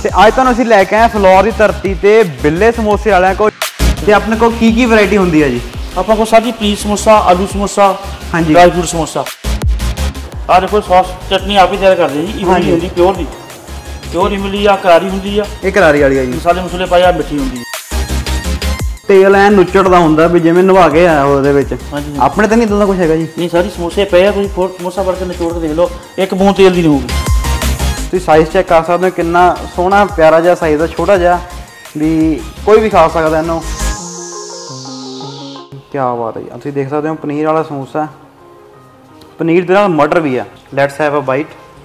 ਅੱਜ ਤੁਹਾਨੂੰ ਅਸੀਂ ਲੈ ਕੇ ਆਏ ਫਲੋਰ ਦੀ ਧਰਤੀ ਤੇ ਬਿੱਲੇ ਸਮੋਸੇ ਵਾਲਿਆਂ ਕੋਲ ਤੇ ਆਪਣੇ ਕੋਲ ਕੀ ਵੈਰਾਈਟੀ ਹੁੰਦੀ ਹੈ ਜੀ। ਆਪਾਂ ਕੋਲ ਸਾਡੀ ਪਨੀਰ ਸਮੋਸਾ, ਆਲੂ ਸਮੋਸਾ, ਹਾਂਜੀ, ਡਰਾਈ ਫਰੂਟ ਸਮੋਸਾ। ਆ ਦੇਖੋ ਸੌਸ ਚਟਨੀ ਆਪ ਹੀ ਤਿਆਰ ਕਰਦੇ ਜੀ। ਇਮਲੀ ਹੁੰਦੀ ਪਿਓਰ ਦੀ, ਪਿਓਰ ਇਮਲੀ ਆ, ਕਰਾਰੀ ਹੁੰਦੀ ਆ। ਇਹ ਕਰਾਰੀ ਵਾਲੀ ਆ ਜੀ। ਮਸਾਲੇ ਮਸੂਲੇ ਪਾਏ ਆ, ਮਿੱਠੀ ਹੁੰਦੀ ਹੈ। ਤੇਲ ਐ ਨੁੱਚੜਦਾ ਹੁੰਦਾ ਵੀ ਜਿਵੇਂ ਨਵਾ ਕੇ ਆਇਆ ਉਹਦੇ ਵਿੱਚ। ਹਾਂਜੀ, ਆਪਣੇ ਤਾਂ ਨਹੀਂ ਇਦਾਂ ਦਾ ਕੁਝ ਹੈਗਾ ਜੀ। ਨਹੀਂ, ਸਾਰੀ ਸਮੋਸੇ ਪਏ ਆ। ਤੁਸੀਂ ਸਮੋਸਾ ਫੜ ਕੇ ਨਿਚੋੜ ਕੇ ਦੇਖ ਲਓ, ਇੱਕ ਬੂੰਦ ਤੇਲ ਦੀ ਨਹੀਂ ਹੋਊਗੀ। ਤੁਸੀਂ ਸਾਈਜ਼ ਚੈੱਕ ਕਰ ਸਕਦੇ ਹੋ, ਕਿੰਨਾ ਸੋਹਣਾ ਪਿਆਰਾ ਜਿਹਾ ਸਾਈਜ਼ ਦਾ, ਛੋਟਾ ਜਿਹਾ, ਵੀ ਕੋਈ ਵੀ ਖਾ ਸਕਦਾ ਇਹਨੂੰ। ਕੀ ਬਾਤ ਹੈ ਜੀ। ਤੁਸੀਂ ਦੇਖ ਸਕਦੇ ਹੋ ਪਨੀਰ ਵਾਲਾ ਸਮੋਸਾ, ਪਨੀਰ ਦੇ ਨਾਲ ਮਟਰ ਵੀ ਆ। Let's have a bite.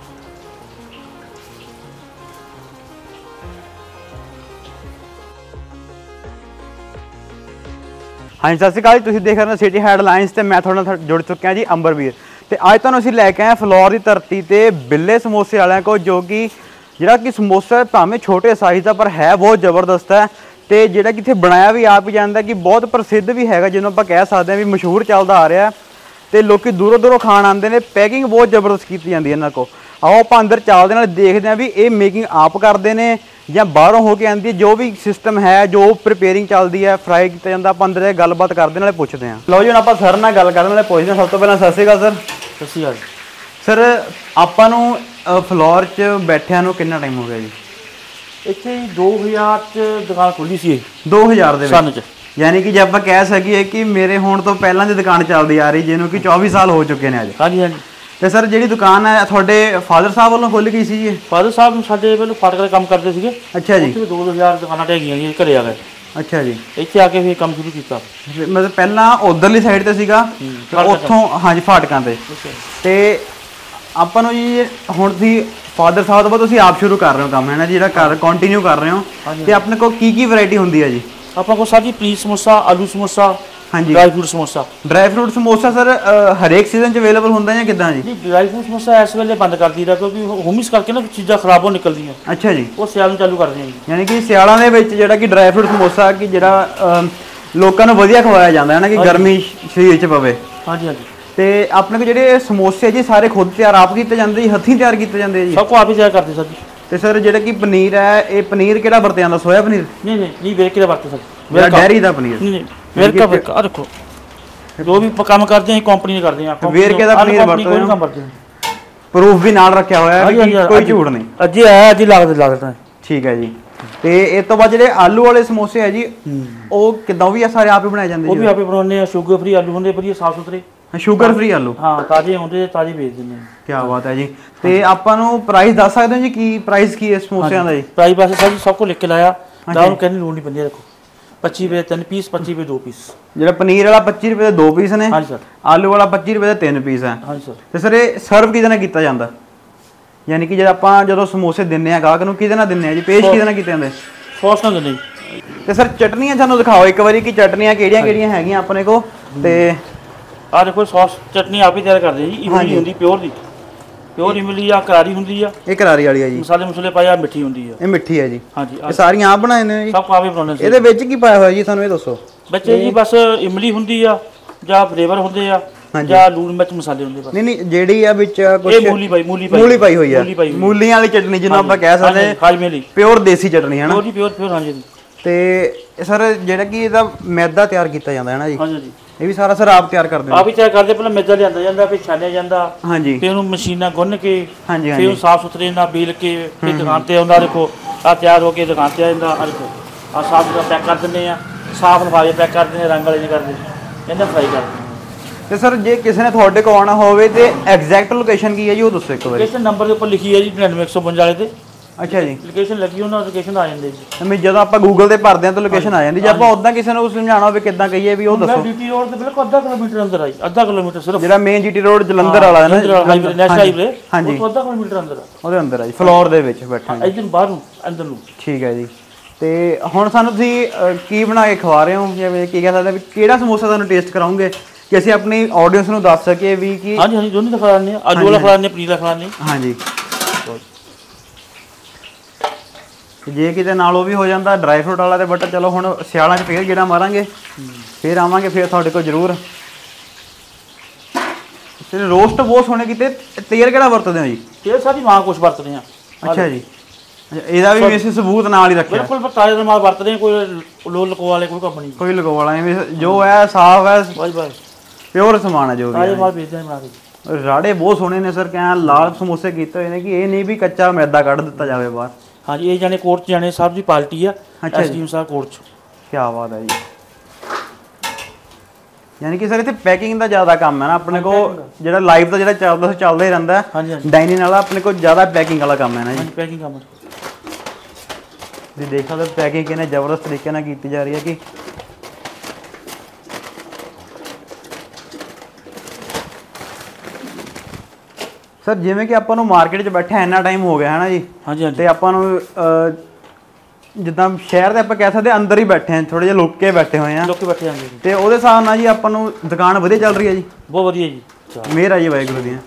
ਹਾਂਜੀ, ਸਤਿ ਸ਼੍ਰੀ ਅਕਾਲ ਜੀ। ਤੁਸੀਂ ਦੇਖ ਰਹੇ ਹੋ ਸਿਟੀ ਹੈਡਲਾਈਨਸ ਤੇ ਮੈਂ ਤੁਹਾਡੇ ਨਾਲ ਜੁੜ ਚੁੱਕਿਆ ਜੀ ਅੰਬਰਵੀਰ। ਤੇ ਅੱਜ ਤੁਹਾਨੂੰ ਅਸੀਂ ਲੈ ਕੇ ਆਏ ਫਲੋਰ ਦੀ ਧਰਤੀ ਤੇ ਬਿੱਲੇ ਸਮੋਸੇ ਵਾਲਿਆਂ ਕੋਲ, ਜੋ ਕਿ ਜਿਹੜਾ ਕਿ ਸਮੋਸਾ ਭਾਵੇਂ ਛੋਟੇ ਸਾਈਜ਼ ਦਾ ਪਰ ਹੈ ਬਹੁਤ ਜ਼ਬਰਦਸਤ ਹੈ। ਤੇ ਜਿਹੜਾ ਕਿ ਇੱਥੇ ਬਣਾਇਆ ਵੀ ਆਪ ਹੀ ਜਾਂਦਾ, ਕਿ ਬਹੁਤ ਪ੍ਰਸਿੱਧ ਵੀ ਹੈਗਾ, ਜਿਹਨੂੰ ਆਪਾਂ ਕਹਿ ਸਕਦੇ ਹਾਂ ਵੀ ਮਸ਼ਹੂਰ ਚੱਲਦਾ ਆ ਰਿਹਾ। ਤੇ ਲੋਕੀ ਦੂਰੋਂ ਦੂਰੋਂ ਖਾਣ ਆਉਂਦੇ ਨੇ। ਪੈਕਿੰਗ ਬਹੁਤ ਜ਼ਬਰਦਸਤ ਕੀਤੀ ਜਾਂਦੀ ਹੈ ਇਹਨਾਂ ਕੋਲ। ਆਓ ਆਪਾਂ ਅੰਦਰ ਚੱਲਦੇ ਨਾਲ ਦੇਖਦੇ ਹਾਂ ਵੀ ਇਹ ਮੇਕਿੰਗ ਆਪ ਕਰਦੇ ਨੇ ਜਾਂ ਬਾਹਰੋਂ ਹੋ ਕੇ ਆਉਂਦੀ ਹੈ। ਜੋ ਵੀ ਸਿਸਟਮ ਹੈ, ਜੋ ਪ੍ਰੀਪੇਅਰਿੰਗ ਚੱਲਦੀ ਹੈ, ਫਰਾਈ ਕੀਤਾ ਜਾਂਦਾ, ਆਪਾਂ ਅੰਦਰ ਗੱਲਬਾਤ ਕਰਦੇ ਨਾਲੇ ਪੁੱਛਦੇ ਹਾਂ। ਲਓ ਜੀ, ਹੁਣ ਆਪਾਂ ਸਰ ਨਾਲ ਗੱਲ ਕਰਨ ਨਾਲੇ ਪੁੱਛਦੇ ਹਾਂ। ਸਭ ਤੋਂ ਪਹਿਲਾਂ ਸਤਿ ਸ਼੍ਰੀ ਅਕਾਲ ਸਰ। ਸਤਿ ਸ਼੍ਰੀ ਅਕਾਲ ਸਰ, ਆਪਾਂ ਨੂੰ ਫਲੋਰ 'ਚ ਬੈਠਿਆਂ ਨੂੰ ਕਿੰਨਾ ਟਾਈਮ ਹੋ ਗਿਆ ਜੀ? ਇੱਥੇ 2000 'ਚ ਦੁਕਾਨ ਖੋਲ੍ਹੀ ਸੀ। 2000 ਦੇ ਵਿੱਚ, ਯਾਨੀ ਕਿ ਜੇ ਆਪਾਂ ਕਹਿ ਸਕੀਏ ਕਿ ਮੇਰੇ ਹੋਣ ਤੋਂ ਪਹਿਲਾਂ ਦੀ ਦੁਕਾਨ ਚੱਲਦੀ ਆ ਰਹੀ, ਜਿਹਨੂੰ ਕਿ 24 ਸਾਲ ਹੋ ਚੁੱਕੇ ਨੇ ਅੱਜ। ਹਾਂਜੀ ਹਾਂਜੀ। ਤੇ ਸਰ, ਜਿਹੜੀ ਦੁਕਾਨ ਹੈ ਤੁਹਾਡੇ ਫਾਦਰ ਸਾਹਿਬ ਵੱਲੋਂ ਖੁੱਲ੍ਹ ਗਈ ਸੀ ਜੀ? ਫਾਦਰ ਸਾਹਿਬ ਸਾਡੇ ਪਹਿਲਾਂ ਫਾਟਕ ਦੇ ਕੰਮ ਕਰਦੇ ਸੀਗੇ। ਅੱਛਾ ਜੀ। 2000 ਦੁਕਾਨਾਂ ਢਹਿ ਗਈਆਂ ਜੀ, ਘਰੇ ਆ ਗਏ। ਅੱਛਾ ਜੀ। ਇੱਥੇ ਆ ਕੇ ਫਿਰ ਕੰਮ ਸ਼ੁਰੂ ਕੀਤਾ। ਮਤਲਬ ਪਹਿਲਾਂ ਉਧਰਲੀ ਸਾਈਡ ਤੇ ਸੀਗਾ, ਉੱਥੋਂ ਹਾਂਜੀ ਫਾਟਕਾਂ ਤੇ। ਤੇ ਆਪਾਂ ਨੂੰ ਜੀ ਹੁਣ ਤੁਸੀਂ ਫਾਦਰ ਸਾਹਿਬ ਤੋਂ ਬਾਅਦ ਤੁਸੀਂ ਆਪ ਸ਼ੁਰੂ ਕਰ ਰਹੇ ਹੋ ਕੰਮ, ਹੈ ਨਾ ਜੀ, ਜਿਹੜਾ ਕਰ ਕੰਟੀਨਿਊ ਕਰ ਰਹੇ ਹੋ। ਤੇ ਆਪਣੇ ਕੋਲ ਕੀ ਵੈਰਾਈਟੀ ਹੁੰਦੀ ਹੈ ਜੀ? ਆਪਾਂ ਕੋਲ ਸਾਡੀ ਪਨੀਰ ਸਮੋਸਾ, ਆਲੂ ਸਮੋਸਾ, ਹਾਂਜੀ, dry fruit samosa. Dry fruit samosa sir ਹਰੇਕ ਸੀਜ਼ਨ 'ਚ ਅਵੇਲੇਬਲ ਹੁੰਦਾ ਜਾਂ ਕਿੱਦਾਂ ਜੀ? ਜੀ, ਡਰਾਈ ਫਰੂਟ ਸਮੋਸਾ ਇਸ ਵੇਲੇ ਬੰਦ ਕਰ ਦਈਦਾ, ਕਿਉਂਕਿ ਹੁਮਿਸ ਕਰਕੇ ਨਾ ਚੀਜ਼ਾਂ ਖਰਾਬ ਹੋ ਨਿਕਲਦੀਆਂ। ਅੱਛਾ ਜੀ। ਉਹ ਸਿਆਲ ਨੂੰ ਚਾਲੂ ਕਰਦੇ ਹਾਂ ਜੀ। ਯਾਨੀ ਕਿ ਸਿਆਲਾਂ ਦੇ ਵਿੱਚ ਜਿਹੜਾ ਕਿ ਡਰਾਈ ਫਰੂਟ ਸਮੋਸਾ, ਕਿ ਜਿਹੜਾ ਲੋਕਾਂ ਨੂੰ ਵਧੀਆ ਖਵਾਇਆ ਜਾਂਦਾ ਹੈ ਨਾ, ਕਿ ਗਰਮੀ ਸਰੀਰ 'ਚ ਪਵੇ। ਹਾਂਜੀ ਹਾਂਜੀ। ਤੇ ਆਪਣੇ ਕੋਲ ਜਿਹੜੇ ਸਮੋਸੇ ਜੀ ਸਾਰੇ ਖੁਦ ਤਿਆਰ ਆਪ ਕੀਤੇ ਜਾਂਦੇ ਜੀ, ਹੱਥੀਂ ਤਿਆਰ ਕੀਤੇ ਜਾਂਦੇ ਜੀ? ਸਭ ਕੁਝ ਆਪ ਹੀ ਤਿਆਰ ਕਰਦੇ ਸਰ ਜੀ। ਤੇ ਸਰ, ਜਿਹੜਾ ਕਿ ਪਨੀਰ ਹੈ, ਇਹ ਪਨੀਰ ਕਿਹੜਾ ਵਰਤਿਆ ਜਾਂਦਾ? ਸੋਇਆ ਪਨੀਰ? ਨਹੀਂ, ਵੇਰਕੇ ਦਾ ਵਰਤੇ ਸਰ। ਮੇਰਾ ਡੈਰੀ ਦਾ ਪਨੀਰ? ਨਹੀਂ, ਵੇਰਕਾ। ਆ ਦੇਖੋ, ਜੋ ਵੀ ਕੰਮ ਕਰਦੇ ਹਾਂ ਕੰਪਨੀ ਨੇ ਕਰਦੇ ਹਾਂ। ਵੇਰਕੇ ਦਾ ਪਨੀਰ ਵਰਤਦੇ ਹਾਂ, ਪ੍ਰੂਫ ਵੀ ਨਾਲ ਰੱਖਿਆ ਹੋਇਆ ਹੈ, ਕੋਈ ਝੂਠ ਨਹੀਂ। ਅੱਜ ਆਇਆ, ਅੱਜ ਲੱਗਦਾ। ਠੀਕ ਹੈ ਜੀ। ਤੇ ਇਸ ਤੋਂ ਬਾਅਦ ਜਿਹੜੇ ਆਲੂ ਵਾਲੇ ਸਮੋਸੇ ਹੈ ਜੀ, ਉਹ ਕਿੱਦਾਂ? ਉਹ ਵੀ ਸਾਰੇ ਆਪ ਹੀ ਬਣਾਏ ਜਾਂਦੇ? ਉਹ ਵੀ ਆਪੇ ਬਣਾਉਂਦੇ ਆ। ਸ਼ੂਗਰ ਫ੍ਰੀ ਆਲੂ ਹੁੰਦੇ, ਵਧੀਆ ਸਾਫ ਸੁਥਰੇ। ਸ਼ੂਗਰ ਫ੍ਰੀ ਆਲੂ? ਹਾਂ, ਤਾਜ਼ੇ ਹੁੰਦੇ, ਤਾਜ਼ੇ ਵੇਚ ਦਿੰਦੇ ਆ। ਕੀ ਬਾਤ ਹੈ ਜੀ। ਤੇ ਆਪਾਂ ਨੂੰ ਪ੍ਰਾਈਸ ਦੱਸ ਸਕਦੇ ਹੋ ਜੀ? ਕੀ ਪ੍ਰਾਈਸ ਕੀ ਹੈ ਸਮੋਸਿਆਂ ਦਾ ਜੀ? ਪ੍ਰਾਈਸ ਬਸ ਸਰ ਜੀ ਸਭ ਕੁਝ ਲਿਖ ਕੇ ਲਾਇਆ, ਤਾਂ ਉਹਨੂੰ ਕਹਿੰਦੀ ਲੋੜ ਨਹੀਂ ਪੈਂਦੀ। ਦੇਖੋ, 25 ਰੁਪਏ 3 ਪੀਸ, 25 ਰੁਪਏ 2 ਪੀਸ। ਜਿਹੜਾ ਪਨੀਰ ਵਾਲਾ 25 ਰੁਪਏ ਦੇ 2 ਪੀਸ ਨੇ? ਹਾਂਜੀ ਸਰ। ਆਲੂ ਵਾਲਾ 25 ਰੁਪਏ ਦੇ 3 ਪੀਸ ਹੈ? ਹਾਂਜੀ ਸਰ। ਤੇ ਸਰ, ਇਹ ਸਰਵ ਕਿਹਦੇ ਨਾਲ ਕੀਤਾ ਜਾਂਦਾ? ਯਾਨੀ ਕਿ ਜਦੋਂ ਸਮੋਸੇ ਦਿੰਦੇ ਆ ਗਾਹਕ ਨੂੰ, ਕਿਹਦੇ ਨਾਲ ਦਿੰਦੇ ਆ ਜੀ? ਪੇਸ਼ ਕਿਹਦੇ ਨਾਲ ਕੀਤੇ ਜਾਂਦੇ? ਸੌਸ ਨਾਲ ਦਿੰਦੇ ਜੀ। ਤੇ ਸਰ, ਚਟਨੀਆਂ ਸਾਨੂੰ ਦਿਖਾਓ ਇੱਕ ਵਾਰੀ, ਕਿ ਚਟਨੀਆਂ ਕਿਹੜੀਆਂ ਹੈਗੀਆਂ ਆਪਣੇ ਕੋਲ। ਤੇ ਆ ਦੇਖੋ, ਸੌਸ ਚਟਨੀ ਆਪ ਹੀ ਤਿਆਰ ਕਰਦੇ ਜੀ। ਇਮਲੀ ਹੁੰਦੀ ਪਿਓਰ ਦੀ, ਪਿਓਰ ਇਮਲੀ ਆ, ਕਰਾਰੀ ਹੁੰਦੀ ਆ। ਇਹ ਕਰਾਰੀ ਵਾਲੀ ਆ ਜੀ। ਮਸਾਲੇ ਮਸੂਲੇ ਪਾਏ ਆ, ਮਿੱਠੀ ਹੁੰਦੀ ਆ। ਇਹ ਮਿੱਠੀ ਹੈ ਜੀ? ਹਾਂਜੀ। ਇਹ ਸਾਰੀਆਂ ਆਪ ਬਣਾਏ ਨੇ ਜੀ? ਸਭ ਆਪ ਹੀ ਬਣਾਉਂਦੇ ਸੀ। ਇਹਦੇ ਵਿੱਚ ਕੀ ਪਾਇਆ ਹੋਇਆ ਜੀ, ਸਾਨੂੰ ਇਹ ਦੱਸੋ। ਬੱਚੇ ਜੀ ਬਸ ਇਮਲੀ ਹੁੰਦੀ ਆ, ਜਾਂ ਫਲੇਵਰ ਹੁੰਦੇ ਆ, ਜਾਂ ਲੂਣ ਮਿਰਚ ਮਸਾਲੇ ਹੁੰਦੇ ਬਸ। ਨਹੀਂ, ਜਿਹੜੀ ਆ ਵਿੱਚ ਕੁਝ ਮੂਲੀ ਪਾਈ ਹੋਈ ਆ, ਮੂਲੀਆਂ ਵਾਲੀ ਚਟਨੀ ਜਿਹਨੂੰ ਆਪਾਂ ਕਹਿ ਸਕਦੇ ਹਾਂ, ਹਾਜਮੇ ਲਈ ਪਿਓਰ ਦੇਸੀ ਚਟਨੀ ਹੈ ਨਾ? ਪਿਓਰ ਹਾਂਜੀ। ਤੇ ਸਰ, ਜਿਹੜਾ ਕਿ ਇਹਦਾ ਮੈਦਾ ਤਿਆਰ ਕੀਤਾ ਜਾਂਦਾ ਹੈ ਨਾ ਜੀ? ਹਾਂਜੀ। ਇਹ ਵੀ ਸਾਰਾ ਸਰ ਆਪ ਤਿਆਰ ਕਰਦੇ ਹੋ? ਆਪ ਹੀ ਤਿਆਰ ਕਰਦੇ। ਪਹਿਲਾਂ ਮੈਦਾ ਲਿਆਂਦਾ ਜਾਂਦਾ, ਫਿਰ ਛਾਨਿਆ ਜਾਂਦਾ। ਹਾਂਜੀ। ਫਿਰ ਉਹਨੂੰ ਮਸ਼ੀਨਾਂ ਗੁੰਨ ਕੇ, ਹਾਂਜੀ, ਫਿਰ ਉਹ ਸਾਫ ਸੁਥਰੇ ਨਾਲ ਬੀਲ ਕੇ, ਫਿਰ ਦੁਕਾਨ ਤੇ ਆਉਂਦਾ। ਦੇਖੋ, ਆ ਤਿਆਰ ਹੋ ਕੇ ਦੁਕਾਨ ਤੇ ਆ ਜਾਂਦਾ। ਆ ਦੇਖੋ, ਆ ਸਾਫ ਸੁਥਰਾ ਪੈਕ ਕਰ ਦਿੰਦੇ ਆ, ਸਾਫ ਲਿਫਾਫੇ ਪੈਕ ਕਰ ਦਿੰਦੇ, ਰੰਗ ਵਾਲੇ ਨਹੀਂ ਕਰਦੇ, ਕਹਿੰਦੇ ਫਰਾਈ ਕਰਦੇ। ਤੇ ਸਰ, ਜੇ ਕਿਸੇ ਨੇ ਤੁਹਾਡੇ ਕੋਲ ਆਉਣਾ ਹੋਵੇ ਤੇ ਐਗਜ਼ੈਕਟ ਲੋਕੇਸ਼ਨ ਕੀ ਹੈ ਜੀ, ਉਹ ਦੱਸੋ ਇੱਕ ਵਾਰੀ। ਲੋਕੇਸ਼ਨ ਨੰਬਰ ਦੇ ਉੱਪਰ ਲਿਖੀ ਹੈ ਜੀ, 9952 ਵਾਲੇ ਤੇ। ਅੱਛਾ ਜੀ। ਲੋਕੇਸ਼ਨ ਲੱਗੀ, ਉਹਨਾਂ ਲੋਕੇਸ਼ਨ ਆ ਜਾਂਦੇ ਜੀ। ਮੈਂ ਜਦੋਂ ਆਪਾਂ ਗੂਗਲ ਤੇ ਭਰਦੇ ਆ ਤਾਂ ਲੋਕੇਸ਼ਨ ਆ ਜਾਂਦੀ। ਜੇ ਆਪਾਂ ਉਦਾਂ ਕਿਸੇ ਨੂੰ ਸਮਝਾਉਣਾ ਹੋਵੇ ਕਿੱਦਾਂ ਕਹੀਏ ਵੀ, ਉਹ ਦੱਸੋ। ਡੀਟੀ ਰੋਡ ਤੇ ਬਿਲਕੁਲ ਅੱਧਾ ਕਿਲੋਮੀਟਰ ਅੰਦਰ ਆਈ, ਅੱਧਾ ਕਿਲੋਮੀਟਰ ਸਿਰਫ। ਜਿਹੜਾ ਮੇਨ ਜੀਟੀ ਰੋਡ ਜਲੰਧਰ ਵਾਲਾ ਹੈ ਨਾ, ਨੈਸ਼ਨਲ ਹਾਈਵੇ, ਹਾਂਜੀ, ਉਹ ਅੱਧਾ ਕਿਲੋਮੀਟਰ ਅੰਦਰ ਆ। ਉਹਦੇ ਅੰਦਰ ਆ ਜੀ, ਫਲੋਰ ਦੇ ਵਿੱਚ ਬੈਠਾ ਇੱਧਰ ਬਾਹਰ ਨੂੰ, ਅੰਦਰ ਨੂੰ। ਠੀਕ ਹੈ ਜੀ। ਤੇ ਹੁਣ ਸਾਨੂੰ ਤੁਸੀਂ ਕੀ ਬਣਾ ਕੇ ਖਵਾ ਰਹੇ ਹੋ, ਜਿਵੇਂ ਕੀ ਕਹਿ ਸਕਦੇ ਵੀ ਕਿਹੜਾ ਸਮੋਸਾ ਤੁਹਾਨੂੰ ਟੇਸਟ ਕਰਾਉਂਗੇ, ਕਿ ਅਸੀਂ ਆਪਣੀ ਆਡੀਅנס ਨੂੰ ਦੱਸ ਸਕੀਏ ਵੀ ਕਿ? ਹਾਂਜੀ, ਦੋਨੇ ਤਾਂ ਖਵਾ ਲੈਂਦੇ ਆ। ਆਲੂ ਵਾਲਾ ਖਵਾ ਲੈਂਦੇ, ਪਨੀਰ ਵਾਲਾ ਖਵਾ ਲੈਂਦੇ। ਹਾਂਜੀ। ਜੇ ਕਿਤੇ ਨਾਲ ਉਹ ਵੀ ਹੋ ਜਾਂਦਾ ਡਰਾਈ ਫਰੂਟ ਵਾਲਾ, ਤੇ ਬਟ ਚਲੋ ਹੁਣ ਸਿਆਲਾਂ 'ਚ ਫੇਰ ਜਿਹੜਾ ਮਾਰਾਂਗੇ, ਫੇਰ ਆਵਾਂਗੇ ਫਿਰ ਤੁਹਾਡੇ ਕੋਲ ਜ਼ਰੂਰ। ਰੋਸਟ ਬਹੁਤ ਸੋਹਣੇ ਕੀਤੇ। ਤੇਲ ਕਿਹੜਾ ਵਰਤਦੇ ਹੋ ਜੀ? ਤੇਲ ਸਾਡੀ ਮਾਂ ਕੁਛ ਵਰਤਦੇ ਆ। ਅੱਛਾ ਜੀ। ਇਹਦਾ ਵੀ ਵੈਸੇ ਸਬੂਤ ਨਾਲ ਹੀ ਰੱਖਿਆ ਬਿਲਕੁਲ ਤਾਜ਼ਾ ਮਾਲ ਵਰਤਦੇ ਆ, ਕੋਈ ਲੋ ਲਕੋ ਵਾਲੇ ਕੋਈ ਕੰਮ ਨਹੀਂ, ਕੋਈ ਲਗੋ ਵਾਲਾ ਨਹੀਂ, ਜੋ ਹੈ ਸਾਫ਼ ਹੈ, ਬਸ ਪਿਓਰ ਸਮਾਨ ਹੈ ਜੋ ਵੀ ਤਾਜ਼ਾ ਮਾਲ ਵੇਚਦੇ ਆ ਬਣਾ ਕੇ। ਰਾੜੇ ਬਹੁਤ ਸੋਹਣੇ ਨੇ ਸਰ, ਕਹਿ ਲਾਲ ਸਮੋਸੇ ਕੀਤੇ ਹੋਏ ਨੇ ਕਿ ਇਹ ਨਹੀਂ ਵੀ ਕੱਚਾ ਮੈਦਾ ਕੱਢ ਦਿੱਤਾ ਜਾਵੇ ਬਾਹਰ। ਹਾਂਜੀ ਇਹ ਜਾਣੇ ਕੋਰਟ 'ਚ ਜਾਣੇ ਸਾਹਿਬ ਦੀ ਪਾਰਟੀ ਆ, ਐਸਡੀਐਮ ਸਾਹਿਬ ਕੋਰਟ 'ਚ। ਕੀ ਬਾਤ ਹੈ ਜੀ। ਯਾਨੀ ਕਿ ਸਰ ਇੱਥੇ ਪੈਕਿੰਗ ਦਾ ਜ਼ਿਆਦਾ ਕੰਮ ਹੈ ਨਾ ਆਪਣੇ ਕੋਲ, ਜਿਹੜਾ ਲਾਈਵ ਦਾ ਜਿਹੜਾ ਚੱਲਦਾ ਹੀ ਰਹਿੰਦਾ ਡਾਈਨਿੰਗ ਵਾਲਾ, ਆਪਣੇ ਕੋਲ ਜ਼ਿਆਦਾ ਪੈਕਿੰਗ ਵਾਲਾ ਕੰਮ ਹੈ ਨਾ ਜੀ। ਪੈਕਿੰਗ ਕੰਮ ਤੁਸੀਂ ਦੇਖ ਸਕਦੇ ਪੈਕਿੰਗ ਕਿੰਨੇ ਜ਼ਬਰਦਸਤ ਤਰੀਕੇ ਨਾਲ ਕੀਤੀ ਜਾ ਰਹੀ ਹੈ ਕਿ ਸਰ ਜਿਵੇਂ ਕਿ ਆਪਾਂ ਨੂੰ ਮਾਰਕੀਟ 'ਚ ਬੈਠੇ ਇੰਨਾ ਟਾਈਮ ਹੋ ਗਿਆ ਹੈ ਨਾ ਜੀ। ਹਾਂਜੀ ਤੇ ਆਪਾਂ ਨੂੰ ਜਿੱਦਾਂ ਸ਼ਹਿਰ ਦੇ ਆਪਾਂ ਕਹਿ ਸਕਦੇ ਅੰਦਰ ਹੀ ਬੈਠੇ ਹਾਂ, ਥੋੜੇ ਜਿਹਾ ਲੁੱਕ ਕੇ ਬੈਠੇ ਹੋਏ ਆ, ਲੋਕੀ ਬੈਠੇ ਜਾਂਦੇ ਤੇ ਉਹਦੇ ਹਿਸਾਬ ਨਾਲ ਜੀ ਆਪਾਂ ਨੂੰ ਦੁਕਾਨ ਵਧੀਆ ਚੱਲ ਰਹੀ ਹੈ ਜੀ। ਬਹੁਤ ਵਧੀਆ ਜੀ, ਮਿਹਰ ਆ ਜੀ ਵਾਹਿਗੁਰੂ ਦੀ।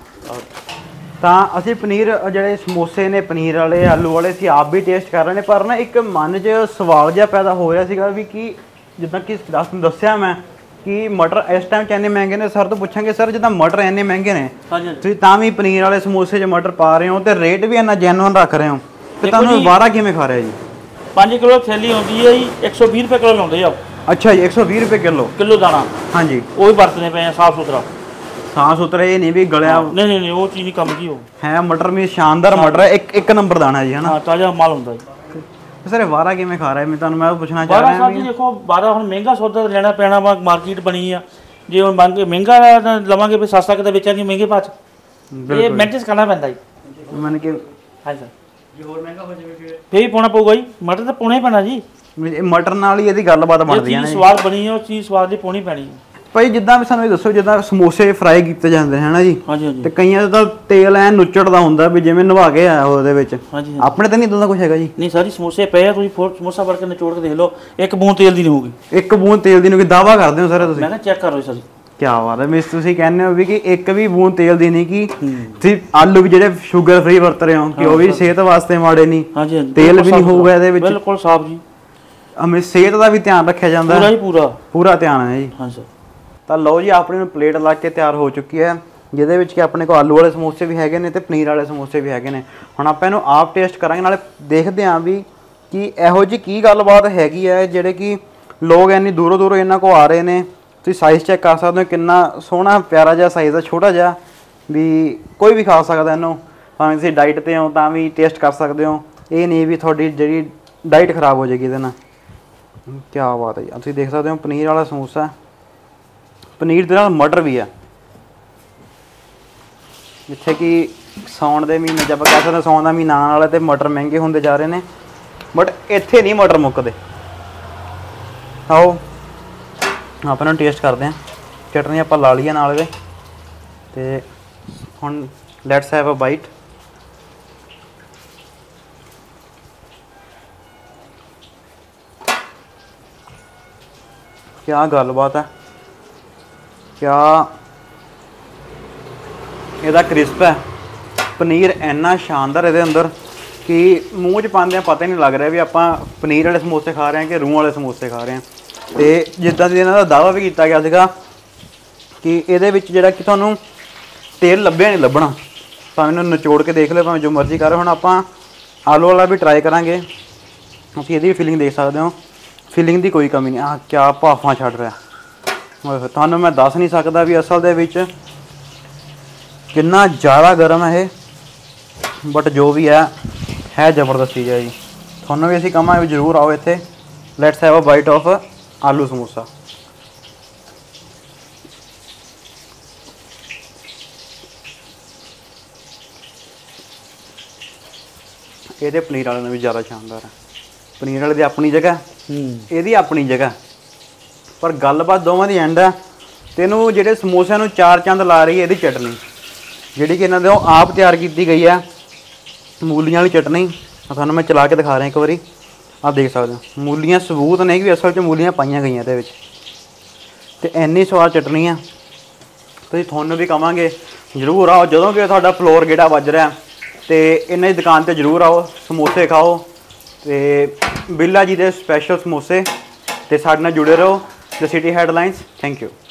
ਤਾਂ ਅਸੀਂ ਪਨੀਰ ਜਿਹੜੇ ਸਮੋਸੇ ਨੇ ਪਨੀਰ ਵਾਲੇ ਆਲੂ ਵਾਲੇ ਅਸੀਂ ਆਪ ਵੀ ਟੇਸਟ ਕਰ ਰਹੇ ਨੇ, ਪਰ ਨਾ ਇੱਕ ਮਨ 'ਚ ਸਵਾਲ ਜਿਹਾ ਪੈਦਾ ਹੋ ਰਿਹਾ ਸੀਗਾ ਵੀ ਕਿ ਜਿੱਦਾਂ ਕਿ ਦੱਸਿਆ ਮੈਂ ਕਿ ਮਟਰ ਇਸ ਟਾਈਮ 'ਚ ਇੰਨੇ ਮਹਿੰਗੇ ਨੇ। ਸਰ ਤੋਂ ਪੁੱਛਾਂਗੇ ਸਰ ਜਿੱਦਾਂ ਮਟਰ ਇੰਨੇ ਮਹਿੰਗੇ ਨੇ ਤੁਸੀਂ ਤਾਂ ਵੀ ਪਨੀਰ ਵਾਲੇ ਸਮੋਸੇ 'ਚ ਮਟਰ ਪਾ ਰਹੇ ਹੋ ਤੇ ਰੇਟ ਵੀ ਇੰਨਾ ਜੈਨੂਅਨ ਰੱਖ ਰਹੇ ਹੋ, ਤੇ ਤੁਹਾਨੂੰ ਵਾਰਾ ਕਿਵੇਂ ਖਾ ਰਿਹਾ ਜੀ? 5 ਕਿਲੋ ਥੈਲੀ ਆਉਂਦੀ ਹੈ ਜੀ, 120 ਰੁਪਏ ਕਿਲੋ ਲਾਉਂਦੇ ਆ। ਅੱਛਾ ਜੀ, 120 ਰੁਪਏ ਕਿਲੋ ਦਾਣਾ। ਹਾਂਜੀ ਉਹ ਵੀ ਵਰਤਨੇ ਪਏ ਆ ਸਾਫ ਸੁਥਰਾ। ਸਾਫ ਸੁਥਰਾ, ਇਹ ਨਹੀਂ ਵੀ ਗਲਿਆ ਨਹੀਂ ਉਹ ਚੀਜ਼ ਨਹੀਂ ਕੰਮ ਕੀ ਹੋ ਹੈ। ਮਟਰ ਵੀ ਸ਼ਾਨਦਾਰ ਮਟਰ ਹੈ, ਇੱਕ ਨੰਬਰ ਦਾਣਾ ਜੀ, ਹਨਾ? ਹਾਂ ਤਾਜ਼ਾ ਮਾਲ ਹੁੰਦਾ ਜੀ। ਸਰ ਵਾਰਾ ਕਿਵੇਂ ਖਾ ਰਿਹਾ? ਮੈਂ ਪੁੱਛਣਾ ਚਾਹ ਰਿਹਾ ਹਾਂ। ਦੇਖੋ ਬਾਰਾ ਹੁਣ ਮਹਿੰਗਾ ਸੌਦਾ ਲੈਣਾ ਪੈਣਾ ਵਾ, ਮਾਰਕੀਟ ਬਣੀ ਆ। ਜੇ ਹੁਣ ਮਹਿੰਗਾ ਲਵਾਂਗੇ ਫਿਰ ਸਸਤਾ ਕਿਤੇ ਵੇਚਾਂਗੇ ਮਹਿੰਗੇ ਭਾਅ 'ਚ, ਇਹ ਮੈਨੇਜ ਕਰਨਾ ਪੈਂਦਾ ਜੀ। ਮਨ ਕਿ ਹਾਂਜੀ ਸਰ, ਜੇ ਹੋਰ ਮਹਿੰਗਾ ਹੋ ਜਾਵੇ ਫੇਰ ਹੀ ਪਾਉਣਾ ਪਊਗਾ ਜੀ। ਮਟਰ ਤਾਂ ਪਾਉਣਾ ਹੀ ਪੈਣਾ ਜੀ, ਮਟਰ ਨਾਲ ਹੀ ਇਹਦੀ ਗੱਲਬਾਤ ਬਣਦੀ ਹੈ ਨਾ। ਸਵਾਦ ਬਣੀ ਹੈ ਉਹ ਚੀਜ਼ ਸਵਾਦ ਦੀ ਪਾਉਣੀ ਪੈਣੀ ਹੈ ਭਾਈ। ਜਿੱਦਾਂ ਵੀ ਸਾਨੂੰ ਇਹ ਦੱਸੋ, ਜਿੱਦਾਂ ਸਮੋਸੇ ਫਰਾਈ ਕੀਤੇ ਜਾਂਦੇ ਹੈ ਨਾ ਜੀ, ਤੇ ਕਈਆਂ ਦਾ ਤਾਂ ਤੇਲ ਐ ਨੁੱਚੜਦਾ ਹੁੰਦਾ ਵੀ ਜਿਵੇਂ ਨਵਾ ਕੇ ਆਇਆ ਉਹਦੇ ਵਿੱਚ। ਆਪਣੇ ਤਾਂ ਨਹੀਂ ਇਦਾਂ ਦਾ ਕੁਝ ਹੈਗਾ ਜੀ? ਨਹੀਂ ਸਾਰੀ ਸਮੋਸੇ ਪਏ ਆ, ਤੁਸੀਂ ਸਮੋਸਾ ਵੜ ਕੇ ਨਿਚੋੜ ਕੇ ਦੇਖ ਲਓ, ਇੱਕ ਬੂੰਦ ਤੇਲ ਦੀ ਨਹੀਂ ਹੋਊਗੀ। ਇੱਕ ਬੂੰਦ ਤੇਲ ਦੀ ਨਹੀਂ? ਦਾਵਾ ਕਰਦੇ ਹੋ ਸਰ ਤੁਸੀਂ? ਮੈਂ ਕਿਹਾ ਚੈੱਕ ਕਰ ਲਓ ਸਰ। ਕੀ ਬਾਤ ਹੈ ਮਿਸ, ਤੁਸੀਂ ਕਹਿੰਦੇ ਹੋ ਵੀ ਕਿ ਇੱਕ ਵੀ ਬੂੰਦ ਤੇਲ ਦੀ ਨਹੀਂ, ਕਿ ਤੁਸੀਂ ਆਲੂ ਵੀ ਜਿਹੜੇ ਸ਼ੂਗਰ ਫ੍ਰੀ ਵਰਤ ਰਹੇ ਹੋ ਕਿ ਉਹ ਵੀ ਸਿਹਤ ਵਾਸਤੇ ਮਾੜੇ ਨਹੀਂ, ਤੇਲ ਵੀ ਨਹੀਂ ਹੋਊਗਾ ਇਹਦੇ ਵਿੱਚ, ਬਿਲਕੁਲ ਸਾਫ ਜੀ। ਹਮੇ ਸਿਹਤ ਦਾ ਵੀ ਧਿਆਨ ਰੱਖਿਆ ਜਾਂਦਾ ਹੈ, ਪੂਰਾ ਧਿਆਨ ਹੈ ਜੀ। ਹਾਂ ਸਰ। ਤਾਂ ਲਓ ਜੀ, ਆਪਣੀ ਨੂੰ ਪਲੇਟ ਲਾ ਕੇ ਤਿਆਰ ਹੋ ਚੁੱਕੀ ਹੈ, ਜਿਹਦੇ ਵਿੱਚ ਕਿ ਆਪਣੇ ਕੋਲ ਆਲੂ ਵਾਲੇ ਸਮੋਸੇ ਵੀ ਹੈਗੇ ਨੇ ਤੇ ਪਨੀਰ ਵਾਲੇ ਸਮੋਸੇ ਵੀ ਹੈਗੇ ਨੇ। ਹੁਣ ਆਪਾਂ ਇਹਨੂੰ ਆਪ ਟੇਸਟ ਕਰਾਂਗੇ, ਨਾਲੇ ਦੇਖਦੇ ਹਾਂ ਵੀ ਕਿ ਇਹੋ ਜਿਹੀ ਕੀ ਗੱਲਬਾਤ ਹੈਗੀ ਹੈ ਜਿਹੜੇ ਕਿ ਲੋਕ ਇੰਨੀ ਦੂਰੋਂ ਇਹਨਾਂ ਕੋਲ ਆ ਰਹੇ ਨੇ। ਤੁਸੀਂ ਸਾਈਜ਼ ਚੈੱਕ ਕਰ ਸਕਦੇ ਹੋ, ਕਿੰਨਾ ਸੋਹਣਾ ਪਿਆਰਾ ਜਿਹਾ ਸਾਈਜ਼ ਹੈ, ਛੋਟਾ ਜਿਹਾ, ਵੀ ਕੋਈ ਵੀ ਖਾ ਸਕਦਾ ਇਹਨੂੰ। ਭਾਵੇਂ ਤੁਸੀਂ ਡਾਈਟ 'ਤੇ ਹੋ ਤਾਂ ਵੀ ਟੇਸਟ ਕਰ ਸਕਦੇ ਹੋ, ਇਹ ਨਹੀਂ ਵੀ ਤੁਹਾਡੀ ਜਿਹੜੀ ਡਾਈਟ ਖਰਾਬ ਹੋ ਜਾਏਗੀ ਇਹਦੇ ਨਾਲ। ਕੀ ਬਾਤ ਹੈ ਜੀ। ਤੁਸੀਂ ਦੇਖ ਸਕਦੇ ਹੋ ਪਨੀਰ ਵਾਲਾ ਸਮੋਸਾ, ਪਨੀਰ ਦੇ ਨਾਲ ਮਟਰ ਵੀ ਹੈ, ਜਿੱਥੇ ਕਿ ਸਾਉਣ ਦੇ ਮਹੀਨੇ 'ਚ ਆਪਾਂ ਕਹਿ ਸਕਦੇ ਸਾਉਣ ਦਾ ਮਹੀਨਾ ਆਉਣ ਵਾਲਾ ਤੇ ਮਟਰ ਮਹਿੰਗੇ ਹੁੰਦੇ ਜਾ ਰਹੇ ਨੇ, ਬਟ ਇੱਥੇ ਨਹੀਂ ਮਟਰ ਮੁੱਕਦੇ। ਆਓ ਆਪਾਂ ਨੂੰ ਟੇਸਟ ਕਰਦੇ ਹਾਂ। ਚਟਨੀ ਆਪਾਂ ਲਾ ਲਈ ਨਾਲ ਇਹਦੇ, ਤੇ ਹੁਣ ਲੈਟਸ ਹੈਵ ਅ ਬਾਈਟ। ਕਿਆ ਗੱਲਬਾਤ ਹੈ, ਕਿਆ ਇਹਦਾ ਕ੍ਰਿਸਪ ਹੈ। ਪਨੀਰ ਇੰਨਾ ਸ਼ਾਨਦਾਰ ਇਹਦੇ ਅੰਦਰ ਕਿ ਮੂੰਹ 'ਚ ਪਾਉਂਦਿਆਂ ਪਤਾ ਹੀ ਨਹੀਂ ਲੱਗ ਰਿਹਾ ਵੀ ਆਪਾਂ ਪਨੀਰ ਵਾਲੇ ਸਮੋਸੇ ਖਾ ਰਹੇ ਹਾਂ ਕਿ ਰੂਹ ਵਾਲੇ ਸਮੋਸੇ ਖਾ ਰਹੇ ਹਾਂ। ਤੇ ਜਿੱਦਾਂ ਦੀ ਇਹਨਾਂ ਦਾ ਦਾਅਵਾ ਵੀ ਕੀਤਾ ਗਿਆ ਸੀਗਾ ਕਿ ਇਹਦੇ ਵਿੱਚ ਜਿਹੜਾ ਕਿ ਤੁਹਾਨੂੰ ਤੇਲ ਲੱਭਿਆ ਨਹੀਂ ਲੱਭਣਾ, ਭਾਵੇਂ ਇਹਨੂੰ ਨਿਚੋੜ ਕੇ ਦੇਖ ਲਿਓ, ਭਾਵੇਂ ਜੋ ਮਰਜ਼ੀ ਕਰ। ਹੁਣ ਆਪਾਂ ਆਲੂ ਵਾਲਾ ਵੀ ਟਰਾਈ ਕਰਾਂਗੇ, ਤੁਸੀਂ ਇਹਦੀ ਵੀ ਫੀਲਿੰਗ ਦੇਖ ਸਕਦੇ ਹੋ, ਫੀਲਿੰਗ ਦੀ ਕੋਈ ਕਮੀ ਨਹੀਂ। ਆਹ ਕਿਆ ਭਾਫਾਂ ਛੱਡ ਰਿਹਾ, ਤੁਹਾਨੂੰ ਮੈਂ ਦੱਸ ਨਹੀਂ ਸਕਦਾ ਵੀ ਅਸਲ ਦੇ ਵਿੱਚ ਕਿੰਨਾ ਜ਼ਿਆਦਾ ਗਰਮ ਹੈ ਇਹ, ਬਟ ਜੋ ਵੀ ਹੈ ਜ਼ਬਰਦਸਤ ਚੀਜ਼ ਹੈ ਜੀ। ਤੁਹਾਨੂੰ ਵੀ ਅਸੀਂ ਕਹਾਂਗੇ ਵੀ ਜ਼ਰੂਰ ਆਓ ਇੱਥੇ। Let's have a bite of aloo samosa. ਇਹਦੇ ਪਨੀਰ ਵਾਲੇ ਨਾਲ ਵੀ ਜ਼ਿਆਦਾ ਸ਼ਾਨਦਾਰ ਹੈ। ਪਨੀਰ ਵਾਲੇ ਦੀ ਆਪਣੀ ਜਗ੍ਹਾ, ਇਹਦੀ ਆਪਣੀ ਜਗ੍ਹਾ, ਪਰ ਗੱਲਬਾਤ ਦੋਵਾਂ ਦੀ ਐਂਡ ਹੈ। ਤੇ ਇਹਨੂੰ ਜਿਹੜੇ ਸਮੋਸਿਆਂ ਨੂੰ ਚਾਰ ਚੰਦ ਲਾ ਰਹੀ ਹੈ ਇਹਦੀ ਚਟਨੀ, ਜਿਹੜੀ ਕਿ ਇਹਨਾਂ ਦੇ ਉਹ ਆਪ ਤਿਆਰ ਕੀਤੀ ਗਈ ਹੈ, ਮੂਲੀਆਂ ਵਾਲੀ ਚਟਨੀ। ਤੁਹਾਨੂੰ ਮੈਂ ਚਲਾ ਕੇ ਦਿਖਾ ਰਿਹਾ ਇੱਕ ਵਾਰੀ, ਆਪ ਦੇਖ ਸਕਦੇ ਹੋ ਮੂਲੀਆਂ ਸਬੂਤ ਨੇ ਕਿ ਅਸਲ 'ਚ ਮੂਲੀਆਂ ਪਾਈਆਂ ਗਈਆਂ ਇਹਦੇ ਵਿੱਚ, ਤੇ ਇੰਨੀ ਸਵਾਦ ਚਟਨੀ ਆ। ਤੁਸੀਂ ਤੁਹਾਨੂੰ ਵੀ ਕਹਾਂਗੇ ਜ਼ਰੂਰ ਆਓ, ਜਦੋਂ ਕਿ ਤੁਹਾਡਾ ਫਲੋਰ ਗੇੜਾ ਵੱਜ ਰਿਹਾ ਤੇ ਇਹਨਾਂ ਦੀ ਦੁਕਾਨ 'ਤੇ ਜ਼ਰੂਰ ਆਓ, ਸਮੋਸੇ ਖਾਓ ਤੇ ਬਿੱਲਾ ਜੀ ਦੇ ਸਪੈਸ਼ਲ ਸਮੋਸੇ, ਤੇ ਸਾਡੇ ਨਾਲ ਜੁੜੇ ਰਹੋ the city headlines. Thank you.